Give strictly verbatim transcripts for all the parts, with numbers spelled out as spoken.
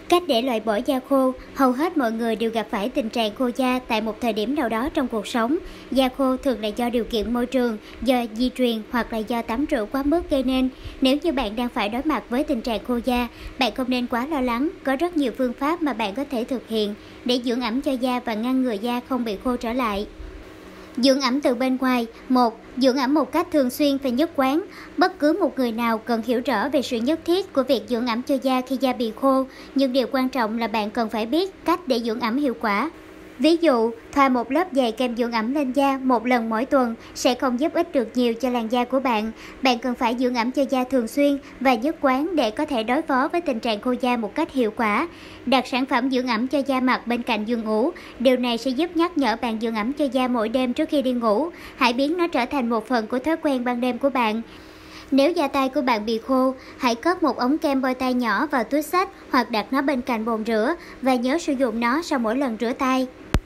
Cách để loại bỏ da khô. Hầu hết mọi người đều gặp phải tình trạng khô da tại một thời điểm nào đó trong cuộc sống. Da khô thường là do điều kiện môi trường, do di truyền hoặc là do tắm rửa quá mức gây nên. Nếu như bạn đang phải đối mặt với tình trạng khô da, bạn không nên quá lo lắng. Có rất nhiều phương pháp mà bạn có thể thực hiện để dưỡng ẩm cho da và ngăn ngừa da không bị khô trở lại. Dưỡng ẩm từ bên ngoài. một. Dưỡng ẩm một cách thường xuyên và nhất quán. Bất cứ một người nào cần hiểu rõ về sự nhất thiết của việc dưỡng ẩm cho da khi da bị khô, nhưng điều quan trọng là bạn cần phải biết cách để dưỡng ẩm hiệu quả. Ví dụ, thoa một lớp dày kem dưỡng ẩm lên da một lần mỗi tuần sẽ không giúp ích được nhiều cho làn da của bạn. Bạn cần phải dưỡng ẩm cho da thường xuyên và nhất quán để có thể đối phó với tình trạng khô da một cách hiệu quả. Đặt sản phẩm dưỡng ẩm cho da mặt bên cạnh giường ngủ. Điều này sẽ giúp nhắc nhở bạn dưỡng ẩm cho da mỗi đêm trước khi đi ngủ. Hãy biến nó trở thành một phần của thói quen ban đêm của bạn. Nếu da tay của bạn bị khô, hãy cất một ống kem bôi tay nhỏ vào túi xách hoặc đặt nó bên cạnh bồn rửa và nhớ sử dụng nó sau mỗi lần rửa tay.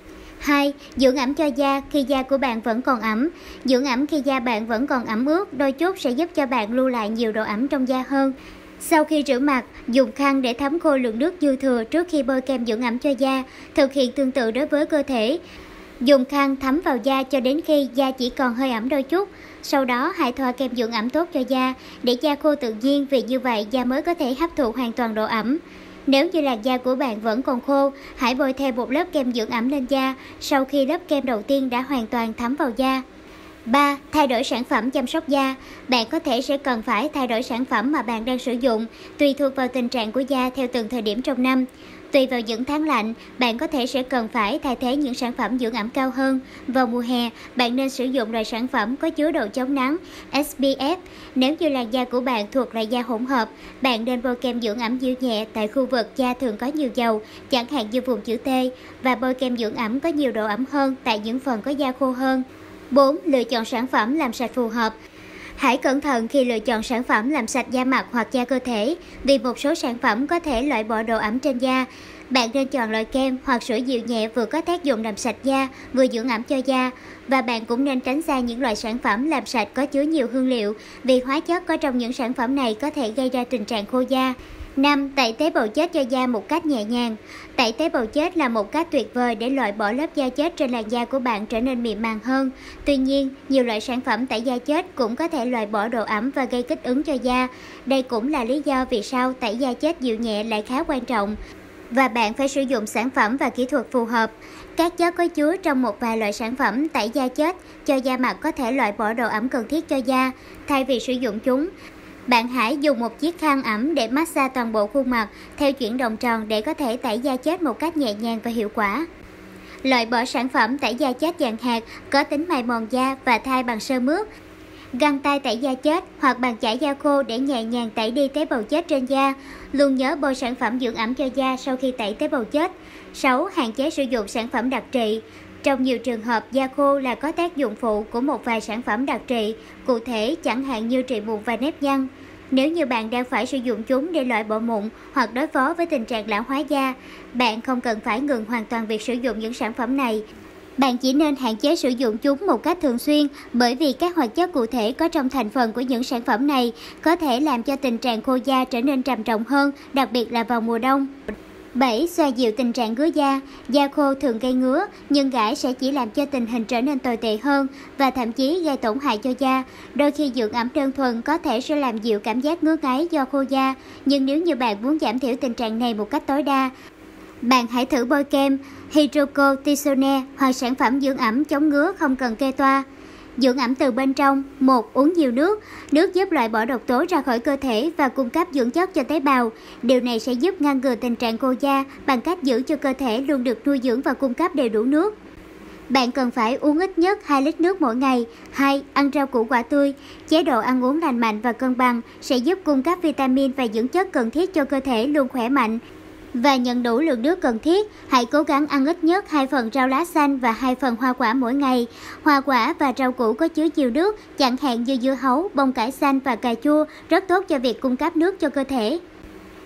hai. Dưỡng ẩm cho da khi da của bạn vẫn còn ẩm. Dưỡng ẩm khi da bạn vẫn còn ẩm ướt đôi chút sẽ giúp cho bạn lưu lại nhiều độ ẩm trong da hơn. Sau khi rửa mặt, dùng khăn để thấm khô lượng nước dư thừa trước khi bôi kem dưỡng ẩm cho da. Thực hiện tương tự đối với cơ thể. Dùng khăn thấm vào da cho đến khi da chỉ còn hơi ẩm đôi chút. Sau đó hãy thoa kem dưỡng ẩm tốt cho da để da khô tự nhiên, vì như vậy da mới có thể hấp thụ hoàn toàn độ ẩm. Nếu như làn da của bạn vẫn còn khô, hãy bôi thêm một lớp kem dưỡng ẩm lên da sau khi lớp kem đầu tiên đã hoàn toàn thấm vào da. ba. Thay đổi sản phẩm chăm sóc da. Bạn có thể sẽ cần phải thay đổi sản phẩm mà bạn đang sử dụng, tùy thuộc vào tình trạng của da theo từng thời điểm trong năm. Tùy vào những tháng lạnh, bạn có thể sẽ cần phải thay thế những sản phẩm dưỡng ẩm cao hơn. Vào mùa hè, bạn nên sử dụng loại sản phẩm có chứa độ chống nắng ét pê ép. Nếu như làn da của bạn thuộc loại da hỗn hợp, bạn nên bôi kem dưỡng ẩm dịu nhẹ tại khu vực da thường có nhiều dầu, chẳng hạn như vùng chữ T, và bôi kem dưỡng ẩm có nhiều độ ẩm hơn tại những phần có da khô hơn. bốn. Lựa chọn sản phẩm làm sạch phù hợp. Hãy cẩn thận khi lựa chọn sản phẩm làm sạch da mặt hoặc da cơ thể, vì một số sản phẩm có thể loại bỏ độ ẩm trên da. Bạn nên chọn loại kem hoặc sữa dịu nhẹ vừa có tác dụng làm sạch da, vừa dưỡng ẩm cho da. Và bạn cũng nên tránh xa những loại sản phẩm làm sạch có chứa nhiều hương liệu, vì hóa chất có trong những sản phẩm này có thể gây ra tình trạng khô da. năm. Tẩy tế bào chết cho da một cách nhẹ nhàng. Tẩy tế bào chết là một cách tuyệt vời để loại bỏ lớp da chết trên làn da của bạn trở nên mịn màng hơn. Tuy nhiên, nhiều loại sản phẩm tẩy da chết cũng có thể loại bỏ độ ẩm và gây kích ứng cho da. Đây cũng là lý do vì sao tẩy da chết dịu nhẹ lại khá quan trọng. Và bạn phải sử dụng sản phẩm và kỹ thuật phù hợp. Các chất có chứa trong một vài loại sản phẩm tẩy da chết cho da mặt có thể loại bỏ độ ẩm cần thiết cho da. Thay vì sử dụng chúng, bạn hãy dùng một chiếc khăn ẩm để massage toàn bộ khuôn mặt theo chuyển động tròn để có thể tẩy da chết một cách nhẹ nhàng và hiệu quả. Loại bỏ sản phẩm tẩy da chết dạng hạt có tính mài mòn da và thay bằng sơ mướp. Găng tay tẩy da chết hoặc bàn chải da khô để nhẹ nhàng tẩy đi tế bào chết trên da. Luôn nhớ bôi sản phẩm dưỡng ẩm cho da sau khi tẩy tế bào chết. sáu. Hạn chế sử dụng sản phẩm đặc trị. Trong nhiều trường hợp, da khô là có tác dụng phụ của một vài sản phẩm đặc trị, cụ thể chẳng hạn như trị mụn và nếp nhăn. Nếu như bạn đang phải sử dụng chúng để loại bỏ mụn hoặc đối phó với tình trạng lão hóa da, bạn không cần phải ngừng hoàn toàn việc sử dụng những sản phẩm này. Bạn chỉ nên hạn chế sử dụng chúng một cách thường xuyên, bởi vì các hoạt chất cụ thể có trong thành phần của những sản phẩm này có thể làm cho tình trạng khô da trở nên trầm trọng hơn, đặc biệt là vào mùa đông. bảy. Xoa dịu tình trạng ngứa da. Da khô thường gây ngứa, nhưng gãi sẽ chỉ làm cho tình hình trở nên tồi tệ hơn và thậm chí gây tổn hại cho da. Đôi khi dưỡng ẩm đơn thuần có thể sẽ làm dịu cảm giác ngứa ngáy do khô da, nhưng nếu như bạn muốn giảm thiểu tình trạng này một cách tối đa, bạn hãy thử bôi kem hydrocortisone hoặc sản phẩm dưỡng ẩm chống ngứa không cần kê toa. Dưỡng ẩm từ bên trong. một. Uống nhiều nước. Nước giúp loại bỏ độc tố ra khỏi cơ thể và cung cấp dưỡng chất cho tế bào. Điều này sẽ giúp ngăn ngừa tình trạng khô da bằng cách giữ cho cơ thể luôn được nuôi dưỡng và cung cấp đầy đủ nước. Bạn cần phải uống ít nhất hai lít nước mỗi ngày. hai. Ăn rau củ quả tươi. Chế độ ăn uống lành mạnh và cân bằng sẽ giúp cung cấp vitamin và dưỡng chất cần thiết cho cơ thể luôn khỏe mạnh và nhận đủ lượng nước cần thiết. Hãy cố gắng ăn ít nhất hai phần rau lá xanh và hai phần hoa quả mỗi ngày. Hoa quả và rau củ có chứa nhiều nước, chẳng hạn như dưa hấu, bông cải xanh và cà chua, rất tốt cho việc cung cấp nước cho cơ thể.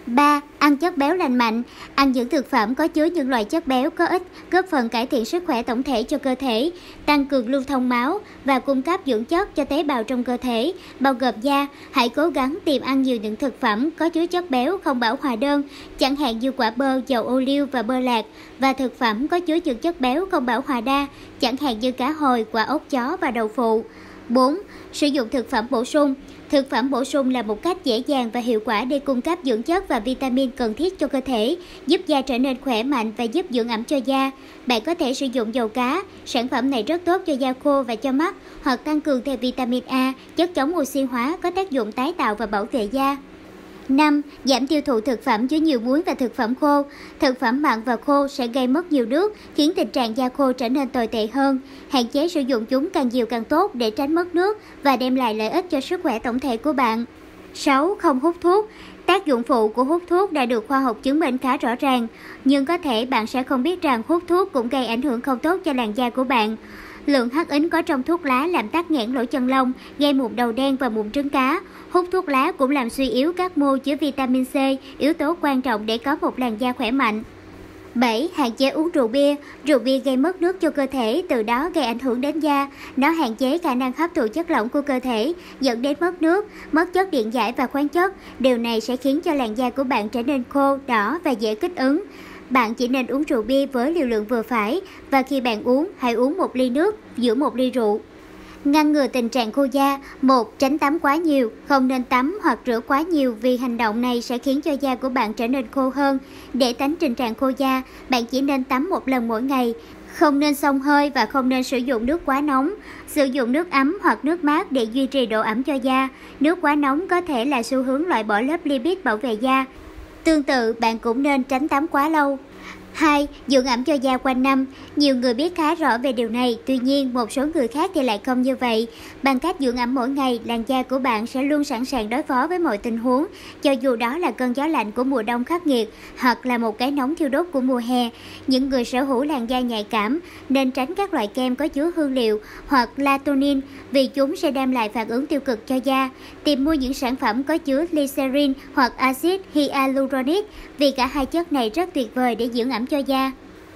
ba. Ăn chất béo lành mạnh. Ăn những thực phẩm có chứa những loại chất béo có ích, góp phần cải thiện sức khỏe tổng thể cho cơ thể, tăng cường lưu thông máu và cung cấp dưỡng chất cho tế bào trong cơ thể, bao gồm da. Hãy cố gắng tìm ăn nhiều những thực phẩm có chứa chất béo không bão hòa đơn, chẳng hạn như quả bơ, dầu ô liu và bơ lạc, và thực phẩm có chứa những chất béo không bão hòa đa, chẳng hạn như cá hồi, quả ốc chó và đậu phụ. bốn. Sử dụng thực phẩm bổ sung. Thực phẩm bổ sung là một cách dễ dàng và hiệu quả để cung cấp dưỡng chất và vitamin cần thiết cho cơ thể, giúp da trở nên khỏe mạnh và giúp dưỡng ẩm cho da. Bạn có thể sử dụng dầu cá, sản phẩm này rất tốt cho da khô và cho mắt, hoặc tăng cường thêm vitamin A, chất chống oxy hóa có tác dụng tái tạo và bảo vệ da. năm. Giảm tiêu thụ thực phẩm chứa nhiều muối và thực phẩm khô. Thực phẩm mặn và khô sẽ gây mất nhiều nước, khiến tình trạng da khô trở nên tồi tệ hơn. Hạn chế sử dụng chúng càng nhiều càng tốt để tránh mất nước và đem lại lợi ích cho sức khỏe tổng thể của bạn. sáu. Không hút thuốc. Tác dụng phụ của hút thuốc đã được khoa học chứng minh khá rõ ràng, nhưng có thể bạn sẽ không biết rằng hút thuốc cũng gây ảnh hưởng không tốt cho làn da của bạn. Lượng hắc ín có trong thuốc lá làm tắc nghẽn lỗ chân lông, gây mụn đầu đen và mụn trứng cá. Hút thuốc lá cũng làm suy yếu các mô chứa vitamin C, yếu tố quan trọng để có một làn da khỏe mạnh. bảy. Hạn chế uống rượu bia. Rượu bia gây mất nước cho cơ thể, từ đó gây ảnh hưởng đến da. Nó hạn chế khả năng hấp thụ chất lỏng của cơ thể, dẫn đến mất nước, mất chất điện giải và khoáng chất. Điều này sẽ khiến cho làn da của bạn trở nên khô, đỏ và dễ kích ứng. Bạn chỉ nên uống rượu bia với liều lượng vừa phải, và khi bạn uống, hãy uống một ly nước giữa một ly rượu. Ngăn ngừa tình trạng khô da. một. Tránh tắm quá nhiều. Không nên tắm hoặc rửa quá nhiều vì hành động này sẽ khiến cho da của bạn trở nên khô hơn. Để tránh tình trạng khô da, bạn chỉ nên tắm một lần mỗi ngày. Không nên xông hơi và không nên sử dụng nước quá nóng. Sử dụng nước ấm hoặc nước mát để duy trì độ ẩm cho da. Nước quá nóng có thể là xu hướng loại bỏ lớp lipid bảo vệ da. Tương tự, bạn cũng nên tránh tắm quá lâu. hai. Dưỡng ẩm cho da quanh năm. Nhiều người biết khá rõ về điều này, tuy nhiên một số người khác thì lại không như vậy. Bằng cách dưỡng ẩm mỗi ngày, làn da của bạn sẽ luôn sẵn sàng đối phó với mọi tình huống, cho dù đó là cơn gió lạnh của mùa đông khắc nghiệt hoặc là một cái nóng thiêu đốt của mùa hè. Những người sở hữu làn da nhạy cảm nên tránh các loại kem có chứa hương liệu hoặc latonin vì chúng sẽ đem lại phản ứng tiêu cực cho da. Tìm mua những sản phẩm có chứa glycerin hoặc axit hyaluronic vì cả hai chất này rất tuyệt vời để dưỡng ẩm cho da.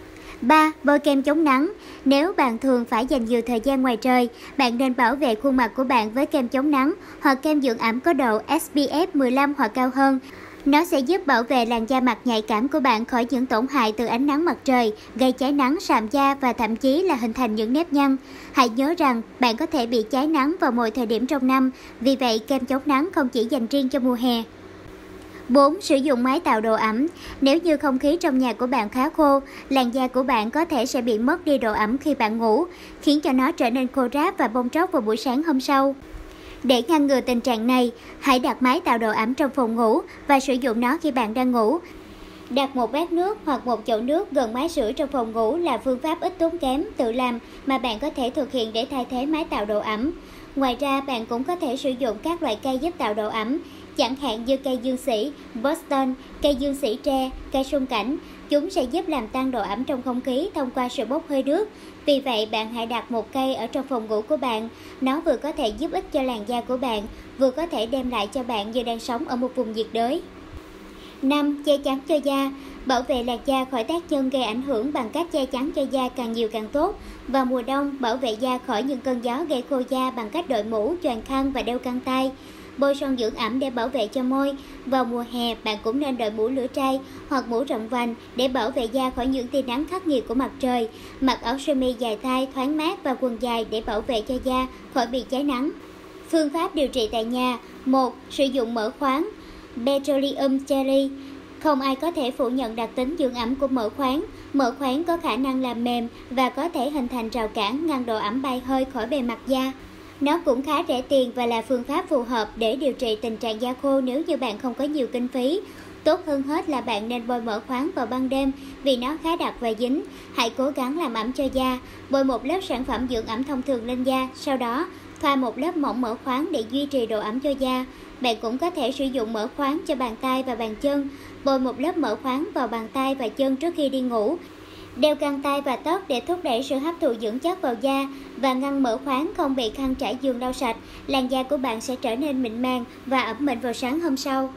ba. Bôi kem chống nắng. Nếu bạn thường phải dành nhiều thời gian ngoài trời, bạn nên bảo vệ khuôn mặt của bạn với kem chống nắng hoặc kem dưỡng ẩm có độ ét pê ép mười lăm hoặc cao hơn. Nó sẽ giúp bảo vệ làn da mặt nhạy cảm của bạn khỏi những tổn hại từ ánh nắng mặt trời, gây cháy nắng, sạm da và thậm chí là hình thành những nếp nhăn. Hãy nhớ rằng bạn có thể bị cháy nắng vào mọi thời điểm trong năm, vì vậy kem chống nắng không chỉ dành riêng cho mùa hè. bốn. Sử dụng máy tạo độ ẩm. Nếu như không khí trong nhà của bạn khá khô, làn da của bạn có thể sẽ bị mất đi độ ẩm khi bạn ngủ, khiến cho nó trở nên khô ráp và bong tróc vào buổi sáng hôm sau. Để ngăn ngừa tình trạng này, hãy đặt máy tạo độ ẩm trong phòng ngủ và sử dụng nó khi bạn đang ngủ. Đặt một bát nước hoặc một chậu nước gần máy sưởi trong phòng ngủ là phương pháp ít tốn kém, tự làm mà bạn có thể thực hiện để thay thế máy tạo độ ẩm. Ngoài ra, bạn cũng có thể sử dụng các loại cây giúp tạo độ ẩm, chẳng hạn như cây dương sỉ, Boston, cây dương sỉ tre, cây sung cảnh. Chúng sẽ giúp làm tăng độ ẩm trong không khí thông qua sự bốc hơi nước. Vì vậy, bạn hãy đặt một cây ở trong phòng ngủ của bạn. Nó vừa có thể giúp ích cho làn da của bạn, vừa có thể đem lại cho bạn như đang sống ở một vùng nhiệt đới. năm. Che chắn cho da. Bảo vệ làn da khỏi tác nhân gây ảnh hưởng bằng cách che chắn cho da càng nhiều càng tốt. Vào mùa đông, bảo vệ da khỏi những cơn gió gây khô da bằng cách đội mũ, choàng khăn và đeo găng tay. Bôi son dưỡng ẩm để bảo vệ cho môi. Vào mùa hè, bạn cũng nên đội mũ lưỡi trai hoặc mũ rộng vành để bảo vệ da khỏi những tia nắng khắc nghiệt của mặt trời. Mặc áo sơ mi dài tay, thoáng mát và quần dài để bảo vệ cho da khỏi bị cháy nắng. Phương pháp điều trị tại nhà. một. Sử dụng mỡ khoáng Petroleum jelly. Không ai có thể phủ nhận đặc tính dưỡng ẩm của mỡ khoáng. Mỡ khoáng có khả năng làm mềm và có thể hình thành rào cản ngăn độ ẩm bay hơi khỏi bề mặt da. Nó cũng khá rẻ tiền và là phương pháp phù hợp để điều trị tình trạng da khô nếu như bạn không có nhiều kinh phí. Tốt hơn hết là bạn nên bôi mỡ khoáng vào ban đêm vì nó khá đặc và dính. Hãy cố gắng làm ẩm cho da. Bôi một lớp sản phẩm dưỡng ẩm thông thường lên da, sau đó thoa một lớp mỏng mỡ khoáng để duy trì độ ẩm cho da. Bạn cũng có thể sử dụng mỡ khoáng cho bàn tay và bàn chân. Bôi một lớp mỡ khoáng vào bàn tay và chân trước khi đi ngủ. Đeo găng tay và tất để thúc đẩy sự hấp thụ dưỡng chất vào da và ngăn mỡ khoáng không bị khăn trải giường lau sạch. Làn da của bạn sẽ trở nên mịn màng và ẩm mịn vào sáng hôm sau.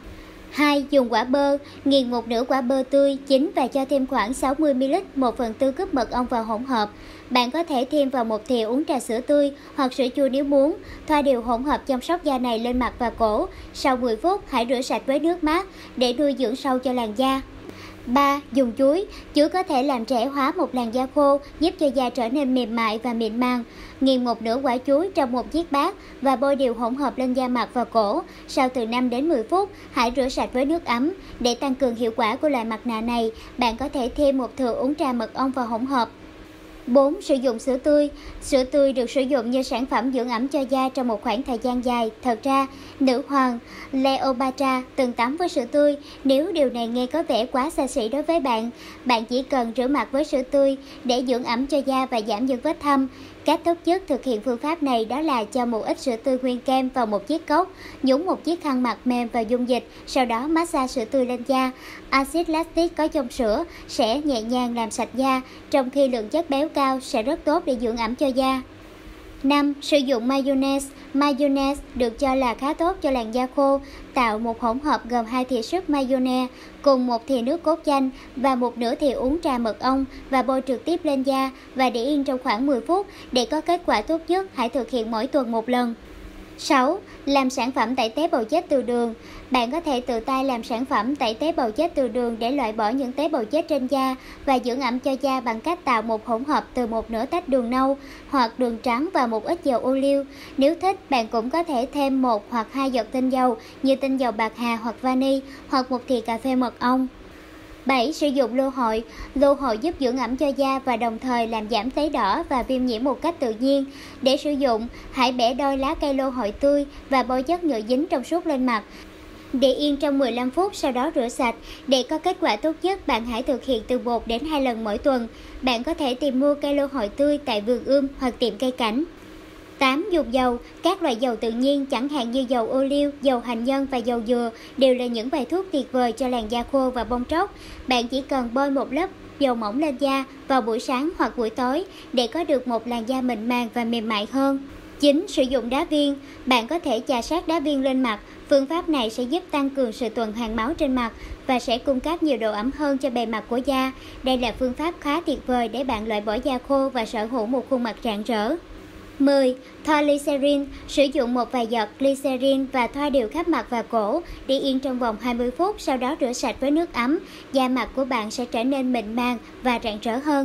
hai. Dùng quả bơ, nghiền một nửa quả bơ tươi, chín và cho thêm khoảng sáu mươi mi li lít, một phần tư cúp mật ong vào hỗn hợp. Bạn có thể thêm vào một thìa uống trà sữa tươi hoặc sữa chua nếu muốn. Thoa đều hỗn hợp chăm sóc da này lên mặt và cổ. Sau mười phút, hãy rửa sạch với nước mát để nuôi dưỡng sâu cho làn da. ba. Dùng chuối. Chuối có thể làm trẻ hóa một làn da khô, giúp cho da trở nên mềm mại và mịn màng. Nghiền một nửa quả chuối trong một chiếc bát và bôi đều hỗn hợp lên da mặt và cổ. Sau từ năm đến mười phút, hãy rửa sạch với nước ấm. Để tăng cường hiệu quả của loại mặt nạ này, bạn có thể thêm một thìa uống trà mật ong vào hỗn hợp. bốn. Sử dụng sữa tươi. Sữa tươi được sử dụng như sản phẩm dưỡng ẩm cho da trong một khoảng thời gian dài. Thật ra, nữ hoàng Cleopatra từng tắm với sữa tươi. Nếu điều này nghe có vẻ quá xa xỉ đối với bạn, bạn chỉ cần rửa mặt với sữa tươi để dưỡng ẩm cho da và giảm những vết thâm. Cách tốt nhất thực hiện phương pháp này đó là cho một ít sữa tươi nguyên kem vào một chiếc cốc, nhúng một chiếc khăn mặt mềm vào dung dịch, sau đó massage sữa tươi lên da. Axit lactic có trong sữa sẽ nhẹ nhàng làm sạch da, trong khi lượng chất béo cao sẽ rất tốt để dưỡng ẩm cho da. năm. Sử dụng mayonnaise. Mayonnaise được cho là khá tốt cho làn da khô. Tạo một hỗn hợp gồm hai thìa súp mayonnaise cùng một thìa nước cốt chanh và một nửa thìa uống trà mật ong và bôi trực tiếp lên da và để yên trong khoảng mười phút. Để có kết quả tốt nhất, hãy thực hiện mỗi tuần một lần. sáu. Làm sản phẩm tẩy tế bào chết từ đường. Bạn có thể tự tay làm sản phẩm tẩy tế bào chết từ đường để loại bỏ những tế bào chết trên da và dưỡng ẩm cho da bằng cách tạo một hỗn hợp từ một nửa tách đường nâu hoặc đường trắng và một ít dầu ô liu. Nếu thích, bạn cũng có thể thêm một hoặc hai giọt tinh dầu như tinh dầu bạc hà hoặc vani hoặc một thìa cà phê mật ong. bảy. Sử dụng lô hội. Lô hội giúp dưỡng ẩm cho da và đồng thời làm giảm tấy đỏ và viêm nhiễm một cách tự nhiên. Để sử dụng, hãy bẻ đôi lá cây lô hội tươi và bôi chất nhựa dính trong suốt lên mặt. Để yên trong mười lăm phút, sau đó rửa sạch. Để có kết quả tốt nhất, bạn hãy thực hiện từ một đến hai lần mỗi tuần. Bạn có thể tìm mua cây lô hội tươi tại vườn ươm hoặc tiệm cây cảnh. tám. Dùng dầu. Các loại dầu tự nhiên chẳng hạn như dầu ô liu, dầu hành nhân và dầu dừa đều là những bài thuốc tuyệt vời cho làn da khô và bong tróc. Bạn chỉ cần bôi một lớp dầu mỏng lên da vào buổi sáng hoặc buổi tối để có được một làn da mịn màng và mềm mại hơn. chín. Sử dụng đá viên. Bạn có thể chà sát đá viên lên mặt. Phương pháp này sẽ giúp tăng cường sự tuần hoàn máu trên mặt và sẽ cung cấp nhiều độ ẩm hơn cho bề mặt của da. Đây là phương pháp khá tuyệt vời để bạn loại bỏ da khô và sở hữu một khuôn mặt rạng rỡ. mười. Thoa glycerin. Sử dụng một vài giọt glycerin và thoa đều khắp mặt và cổ, để yên trong vòng hai mươi phút, sau đó rửa sạch với nước ấm. Da mặt của bạn sẽ trở nên mịn màng và rạng rỡ hơn.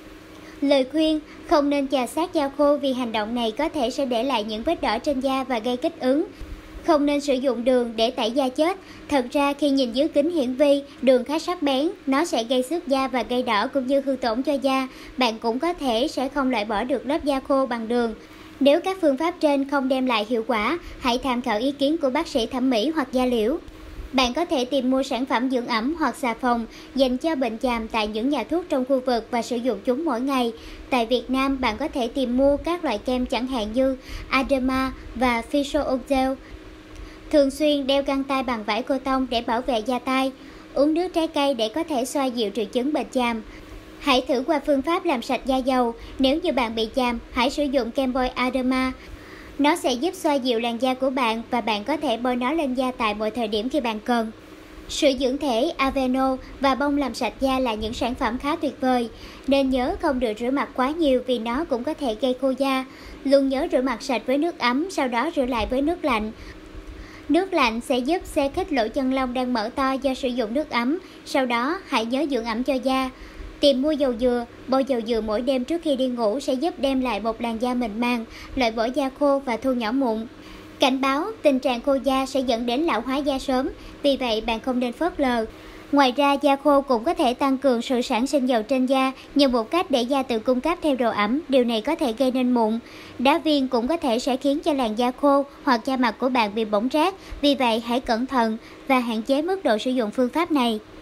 Lời khuyên: không nên chà sát da khô vì hành động này có thể sẽ để lại những vết đỏ trên da và gây kích ứng. Không nên sử dụng đường để tẩy da chết. Thật ra khi nhìn dưới kính hiển vi, đường khá sắc bén, nó sẽ gây xước da và gây đỏ cũng như hư tổn cho da. Bạn cũng có thể sẽ không loại bỏ được lớp da khô bằng đường. Nếu các phương pháp trên không đem lại hiệu quả, hãy tham khảo ý kiến của bác sĩ thẩm mỹ hoặc da liễu. Bạn có thể tìm mua sản phẩm dưỡng ẩm hoặc xà phòng dành cho bệnh chàm tại những nhà thuốc trong khu vực và sử dụng chúng mỗi ngày. Tại Việt Nam, bạn có thể tìm mua các loại kem chẳng hạn như Aderma và Physiogel. Thường xuyên đeo găng tay bằng vải cô tông để bảo vệ da tay. Uống nước trái cây để có thể xoa dịu triệu chứng bệnh chàm. Hãy thử qua phương pháp làm sạch da dầu. Nếu như bạn bị chàm, hãy sử dụng kem bôi Aderma. Nó sẽ giúp xoa dịu làn da của bạn và bạn có thể bôi nó lên da tại mọi thời điểm khi bạn cần. Sữa dưỡng thể Aveno và bông làm sạch da là những sản phẩm khá tuyệt vời. Nên nhớ không được rửa mặt quá nhiều vì nó cũng có thể gây khô da. Luôn nhớ rửa mặt sạch với nước ấm, sau đó rửa lại với nước lạnh. Nước lạnh sẽ giúp xe khít lỗ chân lông đang mở to do sử dụng nước ấm. Sau đó, hãy nhớ dưỡng ẩm cho da. Tìm mua dầu dừa, bôi dầu dừa mỗi đêm trước khi đi ngủ sẽ giúp đem lại một làn da mịn màng, loại bỏ da khô và thu nhỏ mụn. Cảnh báo, tình trạng khô da sẽ dẫn đến lão hóa da sớm, vì vậy bạn không nên phớt lờ. Ngoài ra, da khô cũng có thể tăng cường sự sản sinh dầu trên da như một cách để da tự cung cấp theo độ ẩm, điều này có thể gây nên mụn. Đá viên cũng có thể sẽ khiến cho làn da khô hoặc da mặt của bạn bị bỏng rát, vì vậy hãy cẩn thận và hạn chế mức độ sử dụng phương pháp này.